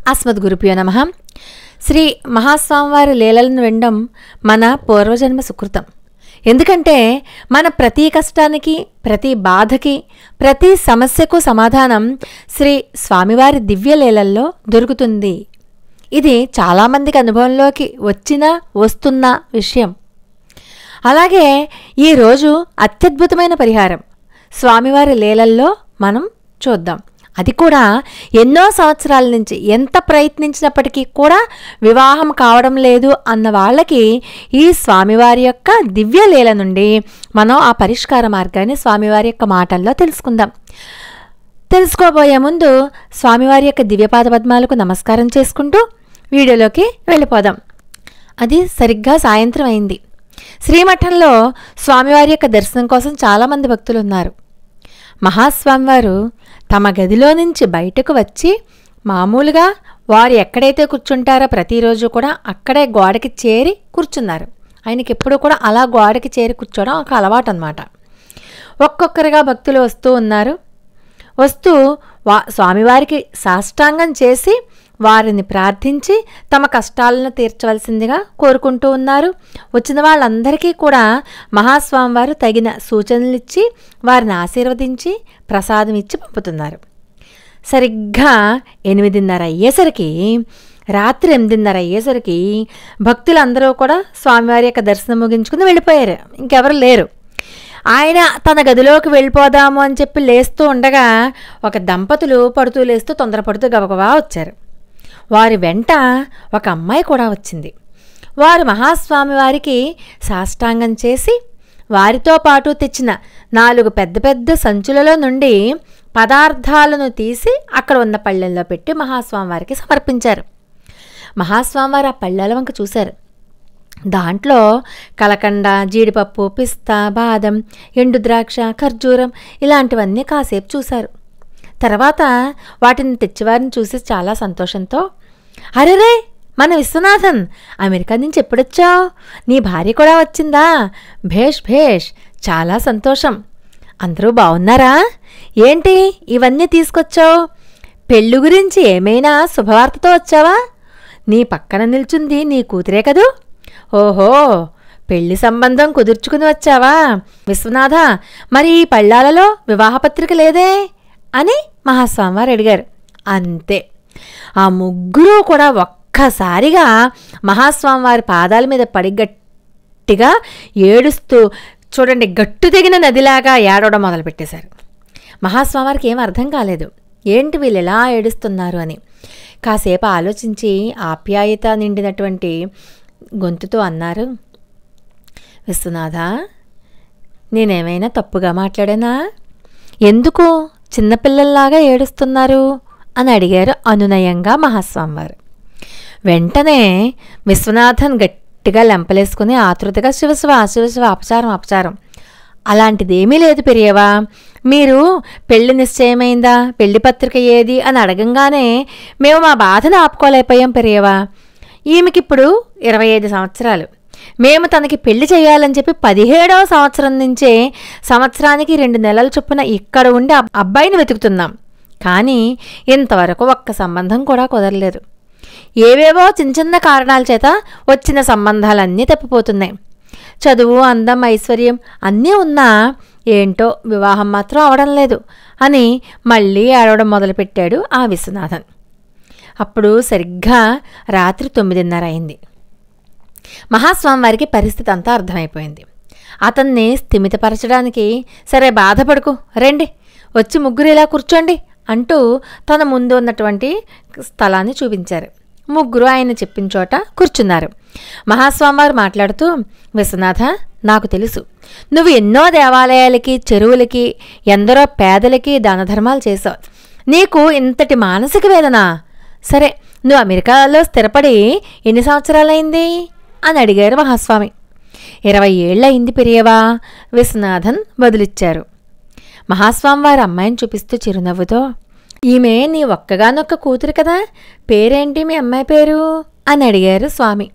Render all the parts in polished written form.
అస్మద్గురుభ్యో నమః. శ్రీ మహాస్వామివారి లీలలను వినడం మన పూర్వజన్మ సుకృతం. ఎందుకంటే మన ప్రతి కష్టానికి, ప్రతి బాధకి, ప్రతి సమస్యకు సమాధానం శ్రీ స్వామివారి దివ్య లీలల్లో దొరుకుతుంది. ఇది చాలామందికి అనుభవంలోకి వస్తున్న విషయం. అలాగే ఈరోజు అత్యద్భుతమైన పరిహారం స్వామివారి లీలల్లో మనం చూద్దాం. అది కూడా ఎన్నో సంవత్సరాల నుంచి ఎంత ప్రయత్నించినప్పటికీ కూడా వివాహం కావడం లేదు అన్న వాళ్ళకి ఈ స్వామివారి యొక్క దివ్య లీల నుండి మనం ఆ పరిష్కార మార్గాన్ని స్వామివారి యొక్క మాటల్లో తెలుసుకుందాం. తెలుసుకోబోయే ముందు స్వామివారి యొక్క దివ్యపాద పద్మాలకు నమస్కారం చేసుకుంటూ వీడియోలోకి వెళ్ళిపోదాం. అది సరిగ్గా సాయంత్రం అయింది. శ్రీమఠంలో స్వామివారి యొక్క దర్శనం కోసం చాలామంది భక్తులు ఉన్నారు. మహాస్వామివారు తమ గదిలో నుంచి బయటకు వచ్చి మామూలుగా వారు ఎక్కడైతే కూర్చుంటారో ప్రతిరోజు కూడా అక్కడే గోడకి చేరి కూర్చున్నారు. ఆయనకి ఎప్పుడు కూడా అలా గోడకి చేరి కూర్చోవడం ఒక అలవాటు అన్నమాట. ఒక్కొక్కరుగా భక్తులు వస్తూ ఉన్నారు. వస్తూ స్వామివారికి సాష్టాంగం చేసి వారిని ప్రార్థించి తమ కష్టాలను తీర్చవలసిందిగా కోరుకుంటూ ఉన్నారు. వచ్చిన వాళ్ళందరికీ కూడా మహాస్వామివారు తగిన సూచనలు ఇచ్చి వారిని ఆశీర్వదించి ప్రసాదం ఇచ్చి పంపుతున్నారు. సరిగ్గా 8:30 అయ్యేసరికి, రాత్రి 8:30 అయ్యేసరికి భక్తులందరూ కూడా స్వామివారి యొక్క దర్శనం ముగించుకుని వెళ్ళిపోయారు. ఇంకెవరు లేరు. ఆయన తన గదిలోకి వెళ్ళిపోదాము అని చెప్పి లేస్తూ ఉండగా ఒక దంపతులు పడుతూ లేస్తూ తొందరపడుతూ గబగబా వచ్చారు. వారి వెంట ఒక అమ్మాయి కూడా వచ్చింది. వారు మహాస్వామి వారికి సాష్టాంగం చేసి వారితో పాటు తెచ్చిన 4 పెద్ద పెద్ద సంచులలో నుండి పదార్థాలను తీసి అక్కడ ఉన్న పళ్ళెల్లో పెట్టి మహాస్వామి వారికి సమర్పించారు. మహాస్వామివారు ఆ పళ్ళెల వంక చూశారు. దాంట్లో కలకండ, జీడిపప్పు, పిస్తా, బాదం, ఎండు ద్రాక్ష, ఖర్జూరం ఇలాంటివన్నీ కాసేపు చూశారు. తర్వాత వాటిని తెచ్చివారిని చూసి చాలా సంతోషంతో, అరెరే మన విశ్వనాథన్, అమెరికా నుంచి ఎప్పుడొచ్చావు? నీ భార్య కూడా వచ్చిందా? భేష్ భేష్, చాలా సంతోషం. అందరూ బాగున్నారా? ఏంటి ఇవన్నీ తీసుకొచ్చావు? పెళ్ళి గురించి ఏమైనా శుభవార్తతో వచ్చావా? నీ పక్కన నిల్చుంది నీ కూతురే కదూ? ఓహో, పెళ్లి సంబంధం కుదుర్చుకుని వచ్చావా? విశ్వనాథ, మరి ఈ పళ్ళాలలో వివాహపత్రిక లేదే అని మహాస్వామివారు అడిగారు. అంతే, ఆ ముగ్గురు కూడా ఒక్కసారిగా మహాస్వామివారి పాదాల మీద పడి గట్టిగా ఏడుస్తూ, చూడండి గట్టు తెగిన నదిలాగా ఏడవడం మొదలుపెట్టేశారు. మహాస్వామివారికి ఏం అర్థం కాలేదు, ఏంటి వీళ్ళు ఎలా ఏడుస్తున్నారు అని. కాసేపు ఆలోచించి ఆప్యాయత నిండినటువంటి గొంతుతో అన్నారు, విశ్వనాథ, నేనేమైనా తప్పుగా మాట్లాడానా? ఎందుకు చిన్నపిల్లల్లాగా ఏడుస్తున్నారు అని అడిగారు అనునయంగా మహాస్వామివారు. వెంటనే విశ్వనాథన్ గట్టిగా లెంపలేసుకుని ఆతృతగా శివశివ శివశివ, అపచారం, అలాంటిదేమీ లేదు పెరియవా. మీరు పెళ్లి నిశ్చయమైందా, పెళ్లి పత్రిక ఏది అని అడగంగానే మేము మా బాధను ఆపుకోలేకపోయాం పెరియవా. ఈమెకిప్పుడు 25 సంవత్సరాలు. మేము తనకి పెళ్లి చేయాలని చెప్పి 17వ సంవత్సరం నుంచే సంవత్సరానికి 2 నెలల చొప్పున ఇక్కడ ఉండి అబ్బాయిని వెతుకుతున్నాం. కానీ ఇంతవరకు ఒక్క సంబంధం కూడా కుదరలేదు. ఏవేవో చిన్న కారణాల చేత వచ్చిన సంబంధాలన్నీ తప్పిపోతున్నాయి. చదువు, అందం, ఐశ్వర్యం అన్నీ ఉన్నా ఏంటో వివాహం మాత్రం అవడం లేదు అని మళ్ళీ ఏడవడం మొదలుపెట్టాడు ఆ విశ్వనాథన్. అప్పుడు సరిగ్గా రాత్రి 9:30 అయింది. మహాస్వామివారికి పరిస్థితి అంతా అర్థమైపోయింది. అతన్ని స్థిమితపరచడానికి, సరే బాధపడుకు, రండి వచ్చి ముగ్గురు ఇలా కూర్చోండి అంటూ తన ముందు ఉన్నటువంటి స్థలాన్ని చూపించారు. ముగ్గురు ఆయన చెప్పిన చోట కూర్చున్నారు. మహాస్వామివారు మాట్లాడుతూ, విశ్వనాథ, నాకు తెలుసు నువ్వు ఎన్నో దేవాలయాలకి, చెరువులకి, ఎందరో పేదలకి దానధర్మాలు చేసావు. నీకు ఇంతటి మానసిక వేదన? సరే, నువ్వు అమెరికాలో స్థిరపడి ఎన్ని సంవత్సరాలైంది అని అడిగారు మహాస్వామి. 20 ఏళ్ళు అయింది పెరియవా, విశ్వనాథన్ బదులిచ్చారు. మహాస్వామి వారి అమ్మాయిని చూపిస్తూ చిరునవ్వుతో, ఈమె నీ ఒక్కగానొక్క కూతురు కదా, పేరేంటి మీ అమ్మాయి పేరు అని అడిగారు స్వామి.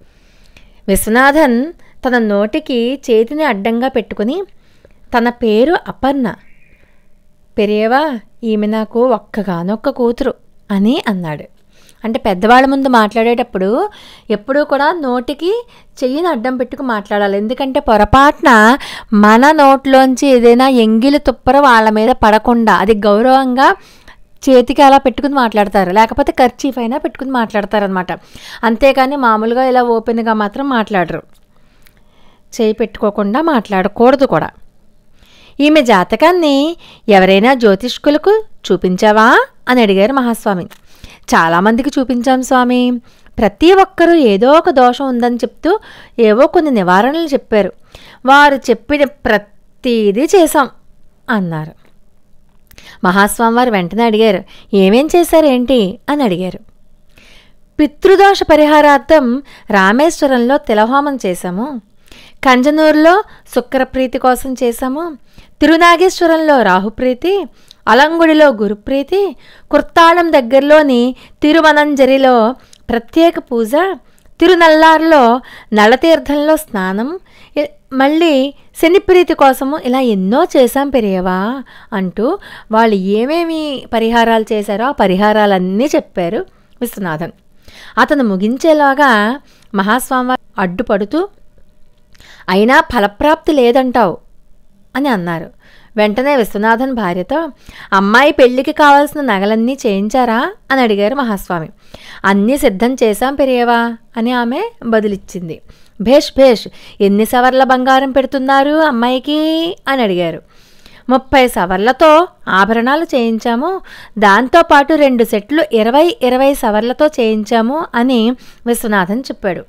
విశ్వనాథన్ తన నోటికి చేతిని అడ్డంగా పెట్టుకుని, తన పేరు అపర్ణ. పెరియవా, ఈమె నాకు ఒక్కగానొక్క కూతురు అని అన్నాడు. అంటే పెద్దవాళ్ళ ముందు మాట్లాడేటప్పుడు ఎప్పుడూ కూడా నోటికి చెయ్యిని అడ్డం పెట్టుకు మాట్లాడాలి. ఎందుకంటే పొరపాటున మన నోట్లోంచి ఏదైనా ఎంగిలి తుప్పర వాళ్ళ మీద పడకుండా, అది గౌరవంగా చేతికి అలా పెట్టుకుని మాట్లాడతారు, లేకపోతే కర్చీఫ్ అయినా పెట్టుకుని మాట్లాడతారనమాట. అంతేకాని మామూలుగా ఇలా ఓపెన్గా మాత్రం మాట్లాడరు, చేయి పెట్టుకోకుండా మాట్లాడకూడదు కూడా. ఈమె జాతకాన్ని ఎవరైనా జ్యోతిష్కులకు చూపించావా అని అడిగారు మహాస్వామి. చాలామందికి చూపించాం స్వామి. ప్రతి ఒక్కరూ ఏదో ఒక దోషం ఉందని చెప్తూ ఏవో కొన్ని నివారణలు చెప్పారు. వారు చెప్పిన ప్రతిదీ చేశాం అన్నారు. మహాస్వామి వారు వెంటనే అడిగారు, ఏమేం చేశారేంటి అని అడిగారు. పితృదోష పరిహారార్థం రామేశ్వరంలో తిలహోమం చేశాము, కంజనూరులో శుక్రప్రీతి కోసం చేశాము, తిరునాగేశ్వరంలో రాహుప్రీతి, అలంగుడిలో గురుప్రీతి, కుర్తాళం దగ్గరలోని తిరుమనంజరిలో ప్రత్యేక పూజ, తిరునల్లారులో నలతీర్థంలో స్నానం, మళ్ళీ శనిప్రీతి కోసము ఇలా ఎన్నో చేశాం పెరియవా అంటూ వాళ్ళు ఏమేమి పరిహారాలు చేశారో ఆ పరిహారాలన్నీ చెప్పారు విశ్వనాథన్. అతను ముగించేలాగా మహాస్వామి అడ్డుపడుతూ, అయినా ఫలప్రాప్తి లేదంటావు అని అన్నారు. వెంటనే విశ్వనాథన్ భార్యతో, అమ్మాయి పెళ్లికి కావాల్సిన నగలన్నీ చేయించారా అని అడిగారు మహాస్వామి. అన్నీ సిద్ధం చేశాం పెరియవా అని ఆమె బదులిచ్చింది. భేష్ భేష్, ఎన్ని సవర్ల బంగారం పెడుతున్నారు అమ్మాయికి అని అడిగారు. 30 సవర్లతో ఆభరణాలు చేయించాము, దాంతోపాటు 2 సెట్లు 20 సవర్లతో చేయించాము అని విశ్వనాథన్ చెప్పాడు.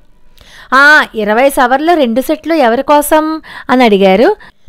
20 సవర్లు 2 సెట్లు ఎవరి కోసం అని అడిగారు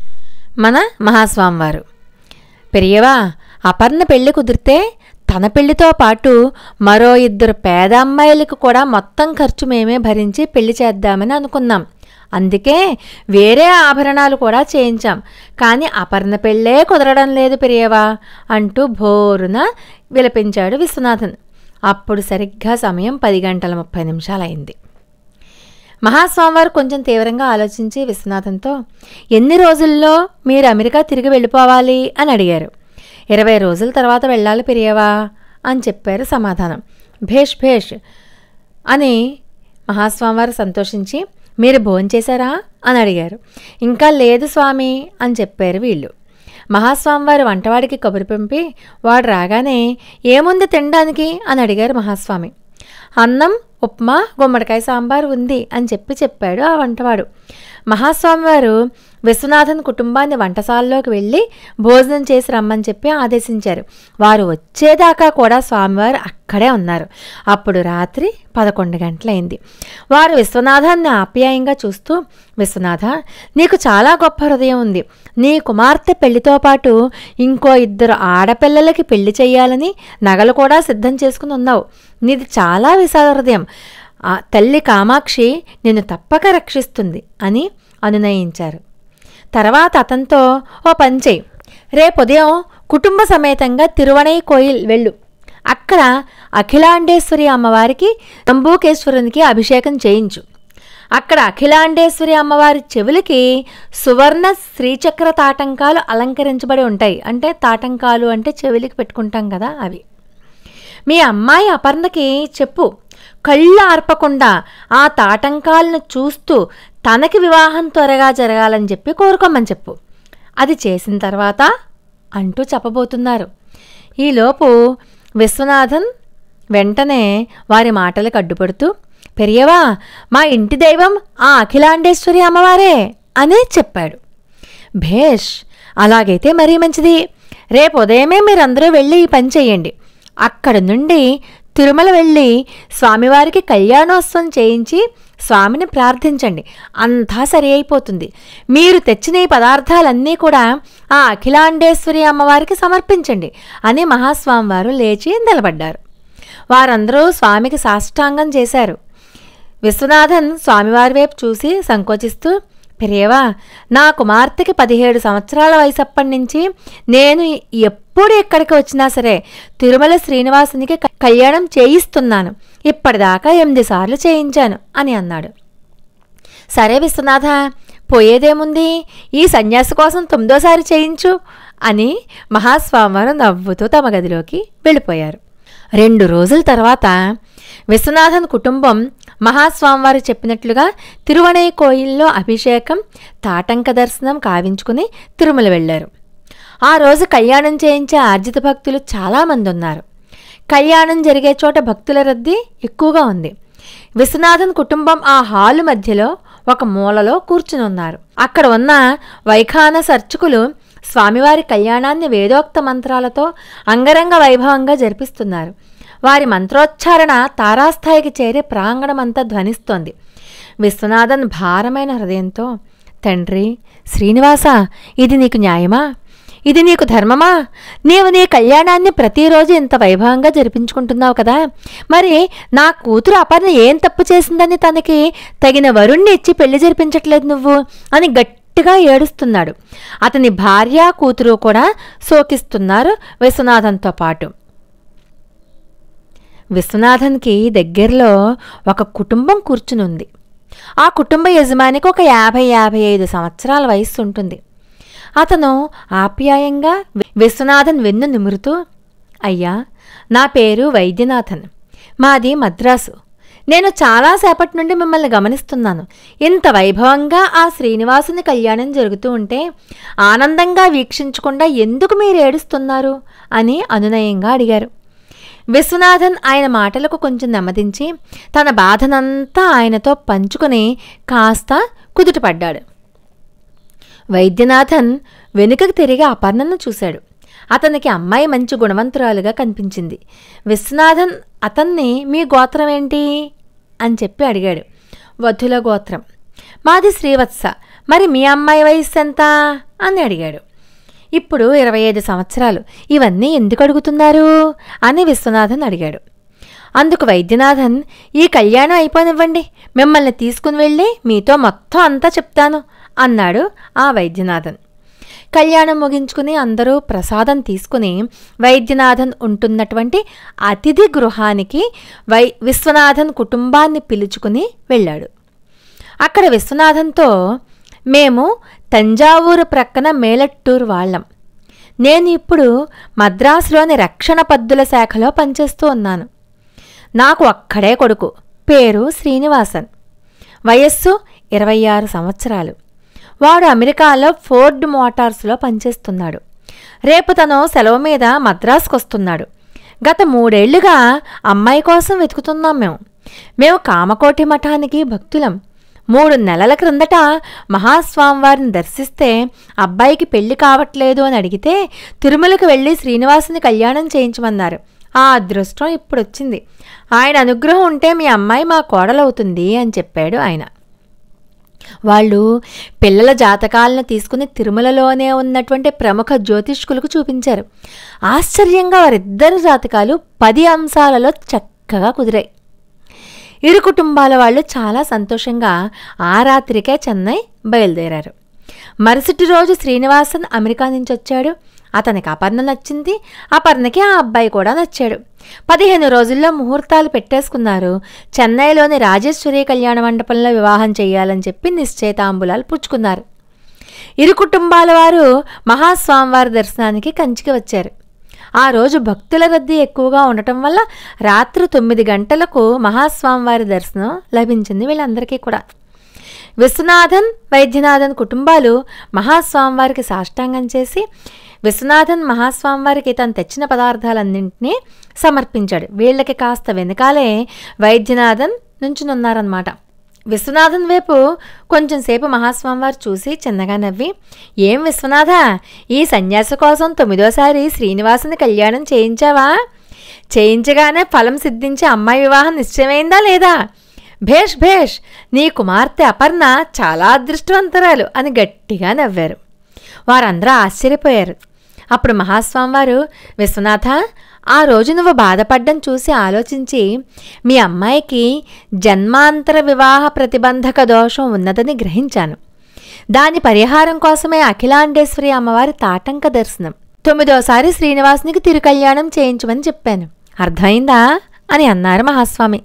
మన మహాస్వామి వారు. పెరియవా, అపర్ణ పెళ్లి కుదిరితే తన పెళ్లితో పాటు మరో 2 పేద అమ్మాయిలకు కూడా మొత్తం ఖర్చు మేమే భరించి పెళ్లి చేద్దామని అనుకున్నాం. అందుకే వేరే ఆభరణాలు కూడా చేయించాం. కానీ అపర్ణ పెళ్ళే కుదరడం లేదు పెరియవా అంటూ భోరున విలపించాడు విశ్వనాథన్. అప్పుడు సరిగ్గా సమయం 10:30 అయింది. మహాస్వామివారు కొంచెం తీవ్రంగా ఆలోచించి విశ్వనాథన్తో, ఎన్ని రోజుల్లో మీరు అమెరికా తిరిగి వెళ్ళిపోవాలి అని అడిగారు. 20 రోజుల తర్వాత వెళ్ళాలి పెరియవా అని చెప్పారు సమాధానం. భేష్ భేష్ అని మహాస్వామివారు సంతోషించి, మీరు భోంచేశారా అని అడిగారు. ఇంకా లేదు స్వామి అని చెప్పారు వీళ్ళు. మహాస్వామివారు వంటవాడికి కబురు పంపి, వాడు రాగానే ఏముంది తినడానికి అని అడిగారు మహాస్వామి. అన్నం, ఉప్మా, గుమ్మడికాయ సాంబారు ఉంది అని చెప్పాడు ఆ వంటవాడు. మహాస్వామివారు విశ్వనాథన్ కుటుంబాన్ని వంటశాలలోకి వెళ్ళి భోజనం చేసి రమ్మని చెప్పి ఆదేశించారు. వారు వచ్చేదాకా కూడా స్వామివారు అక్కడే ఉన్నారు. అప్పుడు రాత్రి 11 గంటలైంది. వారు విశ్వనాథాన్ని ఆప్యాయంగా చూస్తూ, విశ్వనాథ, నీకు చాలా గొప్ప హృదయం ఉంది. నీ కుమార్తె పెళ్లితో పాటు ఇంకో 2 ఆడపిల్లలకి పెళ్లి చెయ్యాలని నగలు కూడా సిద్ధం చేసుకుని ఉన్నావు. నీది చాలా విశాల హృదయం. ఆ తల్లి కామాక్షి నిన్ను తప్పక రక్షిస్తుంది అని అనునయించారు. తర్వాత అతనితో, ఓ పని చెయ్యి, రేపు ఉదయం కుటుంబ సమేతంగా తిరువణై కోయిల్ వెళ్ళు. అక్కడ అఖిలాండేశ్వరి అమ్మవారికి నంబూకేశ్వరునికి అభిషేకం చేయించు. అక్కడ అఖిలాండేశ్వరి అమ్మవారి చెవులకి సువర్ణ శ్రీచక్ర తాటంకాలు అలంకరించబడి ఉంటాయి. అంటే తాటంకాలు అంటే చెవులకి పెట్టుకుంటాం కదా, అవి. మీ అమ్మాయి అపర్ణకి చెప్పు, కళ్ళు ఆర్పకుండా ఆ తాటంకాలను చూస్తూ తనకి వివాహం త్వరగా జరగాలని చెప్పి కోరుకోమని చెప్పు. అది చేసిన తర్వాత అంటూ చెప్పబోతున్నారు. ఈలోపు విశ్వనాథన్ వెంటనే వారి మాటలకు అడ్డుపడుతూ, పెరియవా, మా ఇంటి దైవం ఆ అఖిలాండేశ్వరి అమ్మవారే అని చెప్పాడు. భేష్, అలాగైతే మరీ మంచిది. రేపు ఉదయమే మీరందరూ వెళ్ళి ఈ పని చెయ్యండి. అక్కడి నుండి తిరుమల వెళ్ళి స్వామివారికి కళ్యాణోత్సవం చేయించి స్వామిని ప్రార్థించండి. అంతా సరి అయిపోతుంది. మీరు తెచ్చిన ఈ పదార్థాలన్నీ కూడా ఆ అఖిలాండేశ్వరి అమ్మవారికి సమర్పించండి అని మహాస్వామివారు లేచి నిలబడ్డారు. వారందరూ స్వామికి సాష్టాంగం చేశారు. విశ్వనాథన్ స్వామివారి వైపు చూసి సంకోచిస్తూ, పెరియవా, నా కుమార్తెకి 17 సంవత్సరాల వయసప్పటి నుంచి నేను ఎప్పుడు ఎక్కడికి వచ్చినా సరే తిరుమల శ్రీనివాసునికి కళ్యాణం చేయిస్తున్నాను. ఇప్పటిదాకా 8 సార్లు చేయించాను అని అన్నాడు. సరే విశ్వనాథ, పోయేదేముంది, ఈ సన్యాసి కోసం 9వ చేయించు అని మహాస్వామివారు నవ్వుతూ తమ గదిలోకి వెళ్ళిపోయారు. 2 రోజుల తర్వాత విశ్వనాథన్ కుటుంబం మహాస్వామివారు చెప్పినట్లుగా తిరువణైకోయిల్లో అభిషేకం, తాటంక దర్శనం కావించుకుని తిరుమల వెళ్లారు. ఆ రోజు కళ్యాణం చేయించే ఆర్జిత భక్తులు చాలామంది ఉన్నారు. కళ్యాణం జరిగే చోట భక్తుల రద్దీ ఎక్కువగా ఉంది. విశ్వనాథన్ కుటుంబం ఆ హాలు మధ్యలో ఒక మూలలో కూర్చుని ఉన్నారు. అక్కడ ఉన్న వైఖానస అర్చకులు స్వామివారి కళ్యాణాన్ని వేదోక్త మంత్రాలతో అంగరంగ వైభవంగా జరిపిస్తున్నారు. వారి మంత్రోచ్చారణ తారాస్థాయికి చేరి ప్రాంగణమంతా ధ్వనిస్తోంది. విశ్వనాథన్ భారమైన హృదయంతో, తండ్రి శ్రీనివాస, ఇది నీకు న్యాయమా? ఇది నీకు ధర్మమా? నీవు నీ కళ్యాణాన్ని ప్రతిరోజు ఇంత వైభవంగా జరిపించుకుంటున్నావు కదా, మరి నా కూతురు అపర్ణ ఏం తప్పు చేసిందని తనకి తగిన వరుణ్ణి ఇచ్చి పెళ్లి జరిపించట్లేదు నువ్వు అని గట్టిగా ఏడుస్తున్నాడు. అతని భార్య, కూతురు కూడా శోకిస్తున్నారు విశ్వనాథన్తో పాటు. విశ్వనాథన్కి దగ్గరలో ఒక కుటుంబం కూర్చునుంది. ఆ కుటుంబ యజమానికి ఒక 50-55 సంవత్సరాల వయస్సు ఉంటుంది. అతను ఆప్యాయంగా విశ్వనాథన్ వెన్ను నిమురుతూ, అయ్యా, నా పేరు వైద్యనాథన్, మాది మద్రాసు. నేను చాలాసేపటి నుండి మిమ్మల్ని గమనిస్తున్నాను. ఇంత వైభవంగా ఆ శ్రీనివాసుని కళ్యాణం జరుగుతూ ఉంటే ఆనందంగా వీక్షించకుండా ఎందుకు మీరు ఏడుస్తున్నారు అని అనునయంగా అడిగారు. విశ్వనాథన్ ఆయన మాటలకు కొంచెం నెమ్మదించి తన బాధనంతా ఆయనతో పంచుకుని కాస్త కుదుటపడ్డాడు. వైద్యనాథన్ వెనుకకు తిరిగి అపర్ణను చూశాడు. అతనికి అమ్మాయి మంచి గుణవంతురాలుగా కనిపించింది. విశ్వనాథన్ అతన్ని, మీ గోత్రం ఏంటి అని చెప్పి అడిగాడు. వధుల గోత్రం. మాది శ్రీవత్స. మరి మీ అమ్మాయి వయస్సు ఎంత అని అడిగాడు. ఇప్పుడు 25 సంవత్సరాలు. ఇవన్నీ ఎందుకు అడుగుతున్నారు అని విశ్వనాథన్ అడిగాడు. అందుకు వైద్యనాథన్, ఈ కళ్యాణం అయిపోనివ్వండి, మిమ్మల్ని తీసుకుని వెళ్ళి మీతో మొత్తం అంతా చెప్తాను అన్నాడు ఆ వైద్యనాథన్. కళ్యాణం ముగించుకుని అందరూ ప్రసాదం తీసుకుని వైద్యనాథన్ ఉంటున్నటువంటి అతిథి గృహానికి విశ్వనాథన్ కుటుంబాన్ని పిలుచుకుని వెళ్ళాడు. అక్కడ విశ్వనాథన్తో, మేము తంజావూరు ప్రక్కన మేలట్టూరు వాళ్ళం. నేను ఇప్పుడు మద్రాసులోని రక్షణ పద్దుల శాఖలో పనిచేస్తూ ఉన్నాను. నాకు అక్కడే కొడుకు, పేరు శ్రీనివాసన్, వయస్సు 26 సంవత్సరాలు. వాడు అమెరికాలో ఫోర్డ్ మోటార్స్లో పనిచేస్తున్నాడు. రేపు తను సెలవు మీద మద్రాసుకు వస్తున్నాడు. గత 3 ఏళ్లుగా అమ్మాయి కోసం వెతుకుతున్నాం. మేము కామకోటి మఠానికి భక్తులం. 3 నెలల క్రిందట మహాస్వామివారిని దర్శిస్తే అబ్బాయికి పెళ్లి కావట్లేదు అని అడిగితే తిరుమలకు వెళ్ళి శ్రీనివాసుని కళ్యాణం చేయించమన్నారు. ఆ అదృష్టం ఇప్పుడొచ్చింది. ఆయన అనుగ్రహం ఉంటే మీ అమ్మాయి మా కోడలవుతుంది అని చెప్పాడు ఆయన. వాళ్ళు పిల్లల జాతకాలను తీసుకుని తిరుమలలోనే ఉన్నటువంటి ప్రముఖ జ్యోతిష్కులకు చూపించారు. ఆశ్చర్యంగా వారిద్దరి జాతకాలు 10 అంశాలలో చక్కగా కుదిరాయి. ఇరు కుటుంబాల వాళ్ళు చాలా సంతోషంగా ఆ రాత్రికే చెన్నై బయలుదేరారు. మరుసటి రోజు శ్రీనివాసన్ అమెరికా నుంచి వచ్చాడు. అతనికి అపర్ణ నచ్చింది, అపర్ణకి ఆ అబ్బాయి కూడా నచ్చాడు. 15 రోజుల్లో ముహూర్తాలు పెట్టేసుకున్నారు. చెన్నైలోని రాజేశ్వరి కళ్యాణ మండపంలో వివాహం చేయాలని చెప్పి నిశ్చయితాంబులాలు పుచ్చుకున్నారు. ఇరు కుటుంబాల వారు మహాస్వామివారి దర్శనానికి కంచికి వచ్చారు. ఆ రోజు భక్తుల రద్దీ ఎక్కువగా ఉండటం వల్ల రాత్రి 9 గంటలకు మహాస్వామివారి దర్శనం లభించింది వీళ్ళందరికీ కూడా. విశ్వనాథన్, వైద్యనాథన్ కుటుంబాలు మహాస్వామివారికి సాష్టాంగం చేసి విశ్వనాథన్ మహాస్వామివారికి తను తెచ్చిన పదార్థాలన్నింటినీ సమర్పించాడు. వీళ్ళకి కాస్త వెనకాలే వైద్యనాథన్ నుంచునున్నారన్నమాట. విశ్వనాథన్ వైపు కొంచెంసేపు మహాస్వామివారు చూసి చిన్నగా నవ్వి, ఏం విశ్వనాథ, ఈ సన్యాసి కోసం 9వసారి శ్రీనివాసుని కళ్యాణం చేయించావా? చేయించగానే ఫలం సిద్ధించి అమ్మాయి వివాహం నిశ్చయమైందా లేదా? భేష్ భేష్, నీ కుమార్తె అపర్ణ చాలా అదృష్టవంతురాలు అని గట్టిగా నవ్వారు. వారందరూ ఆశ్చర్యపోయారు. అప్పుడు మహాస్వామివారు, విశ్వనాథ, ఆ రోజు నువ్వు బాధపడ్డం చూసి ఆలోచించి మీ అమ్మాయికి జన్మాంతర వివాహ ప్రతిబంధక దోషం ఉన్నదని గ్రహించాను. దాని పరిహారం కోసమే అఖిలాండేశ్వరి అమ్మవారి తాటంక దర్శనం, 9వసారి శ్రీనివాసునికి తిరుకళ్యాణం చేయించమని చెప్పాను. అర్థమైందా అని అన్నారు మహాస్వామి.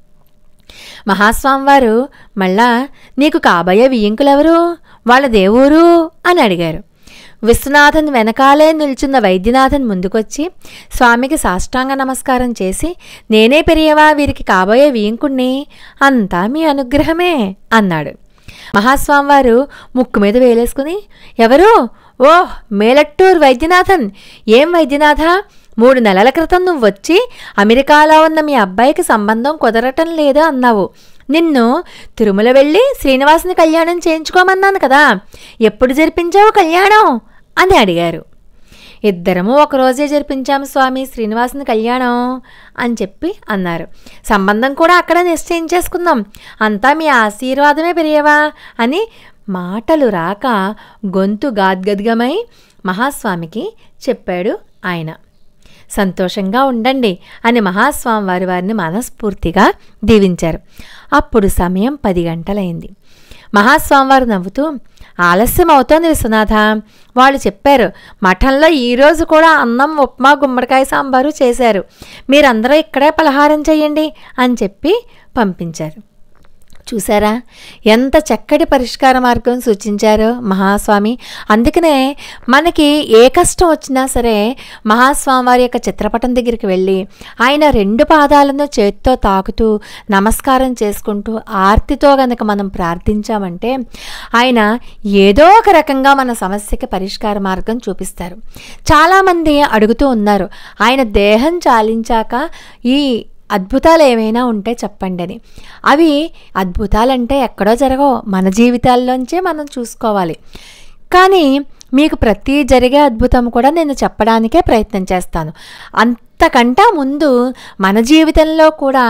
మహాస్వామివారు మళ్ళా, నీకు కాబోయే వియ్యంకులెవరు, వాళ్ళ దేవురు అని అడిగారు. విశ్వనాథన్ వెనకాలే నిల్చున్న వైద్యనాథన్ ముందుకొచ్చి స్వామికి సాష్టాంగ నమస్కారం చేసి, నేనే పెరియవా వీరికి కాబోయే వీంకుణ్ణి, అంతా మీ అనుగ్రహమే అన్నాడు. మహాస్వామివారు ముక్కు మీద వేలేసుకుని, ఎవరు? ఓహ్, మేలట్టూర్ వైద్యనాథన్. ఏం వైద్యనాథ, 3 నెలల క్రితం నువ్వు వచ్చి అమెరికాలో ఉన్న మీ అబ్బాయికి సంబంధం కుదరటం లేదు అన్నావు. నిన్ను తిరుమల వెళ్ళి శ్రీనివాసుని కళ్యాణం చేయించుకోమన్నాను కదా, ఎప్పుడు జరిపించావు కళ్యాణం అని అడిగారు. ఇద్దరము ఒకరోజే జరిపించాము స్వామి శ్రీనివాసుని కళ్యాణం అని చెప్పి అన్నారు. సంబంధం కూడా అక్కడ నిశ్చయించేసుకుందాం, అంతా మీ ఆశీర్వాదమే పెరియవా అని మాటలు రాక గొంతు గాద్గద్గమై మహాస్వామికి చెప్పాడు ఆయన. సంతోషంగా ఉండండి అని మహాస్వామి వారిని మనస్ఫూర్తిగా దీవించారు. అప్పుడు సమయం 10 గంటలైంది. మహాస్వామివారు నవ్వుతూ, ఆలస్యం అవుతోంది విశ్వనాథ, వాళ్ళు చెప్పారు మఠంలో ఈరోజు కూడా అన్నం, ఉప్మా, గుమ్మడికాయ సాంబారు చేశారు, మీరందరూ ఇక్కడే పలహారం చెయ్యండి అని చెప్పి పంపించారు. చూసారా ఎంత చక్కటి పరిష్కార మార్గం సూచించారో మహాస్వామి. అందుకనే మనకి ఏ కష్టం వచ్చినా సరే మహాస్వామి వారి యొక్క చిత్రపటం దగ్గరికి వెళ్ళి ఆయన 2 పాదాలను చేత్తో తాకుతూ నమస్కారం చేసుకుంటూ ఆర్తితో గనక మనం ప్రార్థించామంటే ఆయన ఏదో ఒక రకంగా మన సమస్యకి పరిష్కార మార్గం చూపిస్తారు. చాలామంది అడుగుతూ ఉన్నారు, ఆయన దేహం చాలించాక ఈ అద్భుతాలు ఏమైనా ఉంటే చెప్పండి అని. అవి అద్భుతాలంటే ఎక్కడో జరగవు, మన జీవితాల్లోంచే మనం చూసుకోవాలి. కానీ మీకు ప్రతి జరిగే అద్భుతం కూడా నేను చెప్పడానికే ప్రయత్నం చేస్తాను. అంతకంటే ముందు మన జీవితంలో కూడా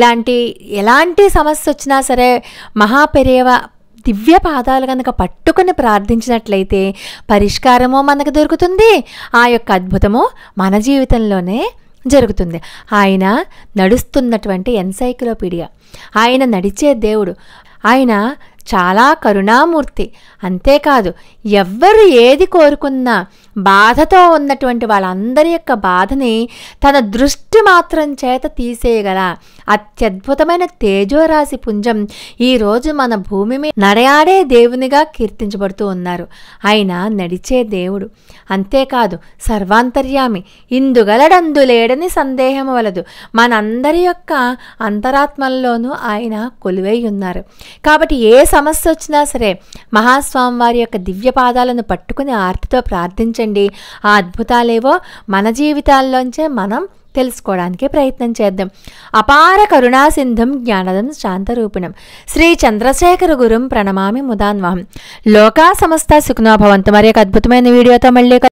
ఎలాంటి సమస్య వచ్చినా సరే మహాపెరియవ దివ్య పాదాలు కనుక పట్టుకుని ప్రార్థించినట్లయితే పరిష్కారము మనకు దొరుకుతుంది, ఆ యొక్క అద్భుతము మన జీవితంలోనే జరుగుతుంది. ఆయన నడుస్తున్నటువంటి ఎన్సైక్లోపీడియా, ఆయన నడిచే దేవుడు, ఆయన చాలా కరుణామూర్తి. అంతేకాదు ఎవ్వరు ఏది కోరుకున్నా బాధతో ఉన్నటువంటి వాళ్ళందరి యొక్క బాధని తన దృష్టి మాత్రం చేత తీసేయగల అత్యద్భుతమైన తేజోరాశి పుంజం ఈరోజు మన భూమి మీద నడయాడే దేవునిగా కీర్తించబడుతూ ఉన్నారు. ఆయన నడిచే దేవుడు. అంతేకాదు సర్వాంతర్యామి, ఇందుగలడందులేడని సందేహము వలదు. మనందరి యొక్క అంతరాత్మల్లోనూ ఆయన కొలువై ఉన్నారు. కాబట్టి ఏ సమస్య వచ్చినా సరే మహాస్వామి వారి యొక్క దివ్య పాదాలను పట్టుకుని ఆర్తితో ప్రార్థించండి. ఆ అద్భుతాలేవో మన జీవితాల్లోంచే మనం తెలుసుకోవడానికి ప్రయత్నం చేద్దాం. అపార కరుణా సింధం జ్ఞానదం శాంతరూపిణం శ్రీ చంద్రశేఖర గురుం ప్రణమామి ముదాన్వహం. లోకా సమస్త సుఖినో భవంతు. మరి ఒక అద్భుతమైన వీడియోతో మళ్ళీ